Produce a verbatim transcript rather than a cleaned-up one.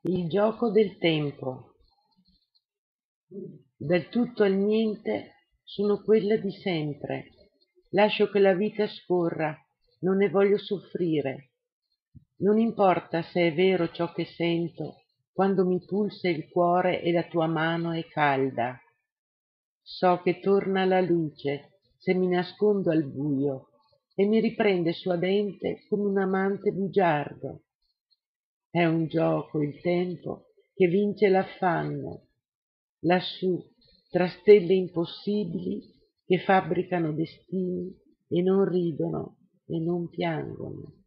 Il gioco del tempo. Dal tutto al niente sono quella di sempre. Lascio che la vita scorra, non ne voglio soffrire. Non importa se è vero ciò che sento quando mi pulsa il cuore e la tua mano è calda. So che torna la luce se mi nascondo al buio e mi riprende suadente come un amante bugiardo. È un gioco il tempo che vince l'affanno, lassù tra stelle impossibili che fabbricano destini e non ridono e non piangono.